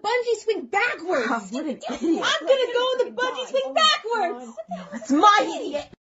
bungee swing backwards. Oh, what an idiot. I'm gonna go in the bungee swing backwards. It's my idiot.